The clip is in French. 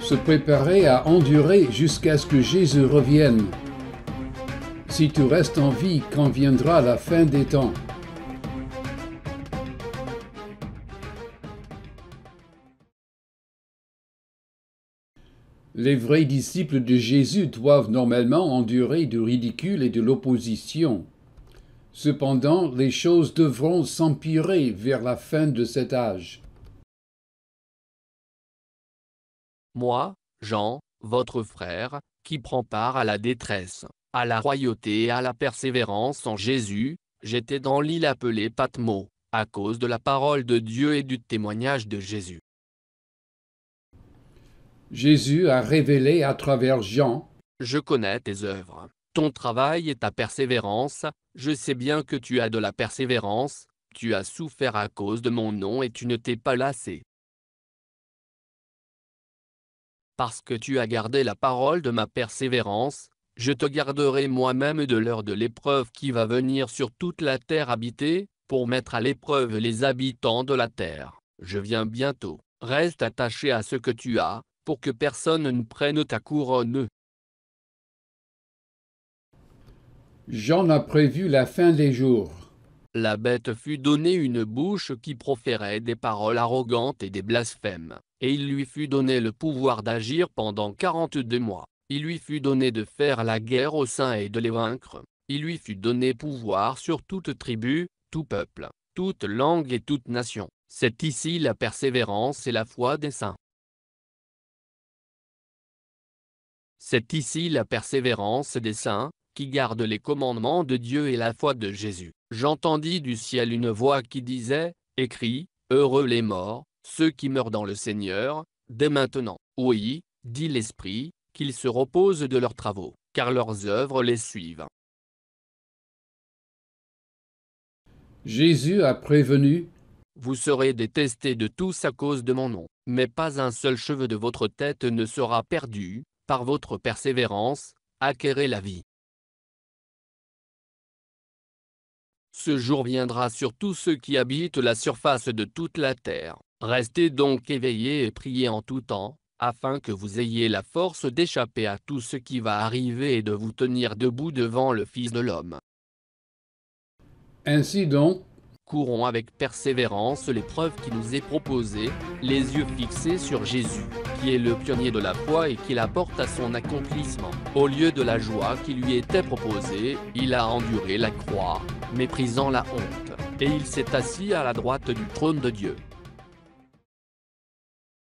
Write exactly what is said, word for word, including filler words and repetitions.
Se préparer à endurer jusqu'à ce que Jésus revienne. Si tu restes en vie quand viendra la fin des temps. Les vrais disciples de Jésus doivent normalement endurer du ridicule et de l'opposition. Cependant, les choses devront s'empirer vers la fin de cet âge. Moi, Jean, votre frère, qui prend part à la détresse, à la royauté et à la persévérance en Jésus, j'étais dans l'île appelée Patmos, à cause de la parole de Dieu et du témoignage de Jésus. Jésus a révélé à travers Jean: Je connais tes œuvres, ton travail et ta persévérance, je sais bien que tu as de la persévérance, tu as souffert à cause de mon nom et tu ne t'es pas lassé. Parce que tu as gardé la parole de ma persévérance, je te garderai moi-même de l'heure de l'épreuve qui va venir sur toute la terre habitée, pour mettre à l'épreuve les habitants de la terre. Je viens bientôt, reste attaché à ce que tu as, pour que personne ne prenne ta couronne. Jean a prévu la fin des jours. La bête fut donnée une bouche qui proférait des paroles arrogantes et des blasphèmes, et il lui fut donné le pouvoir d'agir pendant quarante-deux mois. Il lui fut donné de faire la guerre aux saints et de les vaincre. Il lui fut donné pouvoir sur toute tribu, tout peuple, toute langue et toute nation. C'est ici la persévérance et la foi des saints. C'est ici la persévérance des saints, qui gardent les commandements de Dieu et la foi de Jésus. J'entendis du ciel une voix qui disait, écrit, heureux les morts, ceux qui meurent dans le Seigneur, dès maintenant. Oui, dit l'Esprit, qu'ils se reposent de leurs travaux, car leurs œuvres les suivent. Jésus a prévenu: Vous serez détestés de tous à cause de mon nom, mais pas un seul cheveu de votre tête ne sera perdu, par votre persévérance, acquérez la vie. Ce jour viendra sur tous ceux qui habitent la surface de toute la terre. Restez donc éveillés et priez en tout temps, afin que vous ayez la force d'échapper à tout ce qui va arriver et de vous tenir debout devant le Fils de l'homme. Ainsi donc, courons avec persévérance l'épreuve qui nous est proposée, les yeux fixés sur Jésus, qui est le pionnier de la foi et qui la porte à son accomplissement. Au lieu de la joie qui lui était proposée, il a enduré la croix, méprisant la honte, et il s'est assis à la droite du trône de Dieu.